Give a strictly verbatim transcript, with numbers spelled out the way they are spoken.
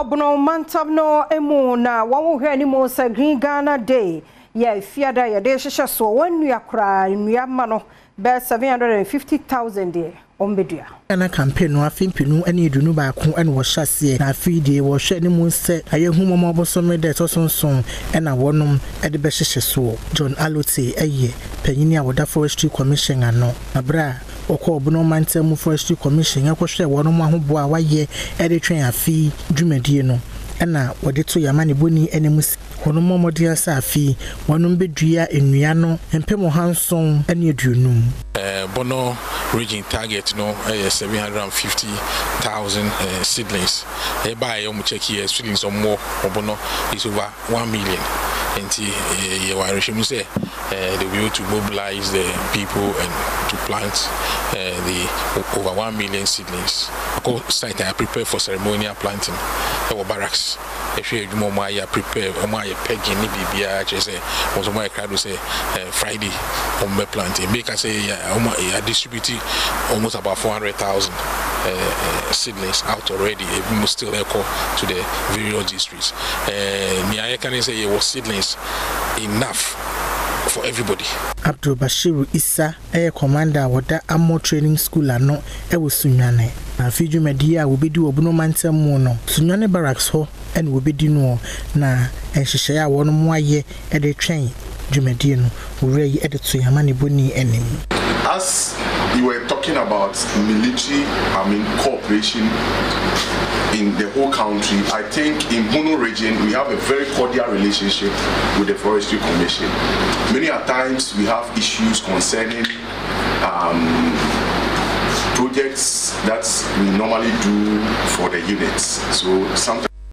Bono Mantabno emu na wawo hwe ni mo sa Green Ghana Day ya fiada ya de hwehwe so wonu yakra nuama no be seven hundred fifty thousand de ombedua na campaign no afimpinu ene edunu ba ko ene wo hyase na afide wo hwe ni mo se ayehu mo bosom de tosonson ena wonom ede be hwehwe so John Alote eye panyini awoda forestry commission ano abra okọ Bono Mantam forestry commission yakohwe wonom ahobo a waye ede twen afi dwumadie no ena wode to yamane boni ene musi hono momodi asafi wonom bedua enua no empemo hanson ene edunum eh Bono region target no eh, seven hundred fifty thousand uh, seedlings e buy you check here seedlings or more Bono is over one million and uh, you are say uh, they will to mobilize the people and to plant uh, the over one million seedlings. Go site I prepare for ceremonial planting. Our barracks. If you do more, I prepare. Or my pegging ni bibia. Just say, was my crowd say Friday on my planting. Because say I distributed almost about four hundred thousand uh, seedlings out already. We must still echo to the various districts. Me I can say it was seedlings enough for everybody. Abdul Bashir Issa, a commander wada Ammo Training School ano e wo Sunyane. Na fiju media wo bedi Bono Mantam mu no. Sunyane barracks ho en wo bedi no na enhyehyɛ a wono mo aye e de twen dwumadie no. Wo re e de to yamane boni enim. As you were talking about military, I mean cooperation in the whole country, I think in Bono region we have a very cordial relationship with the Forestry Commission. Many a times we have issues concerning um, projects that we normally do for the units. So sometimes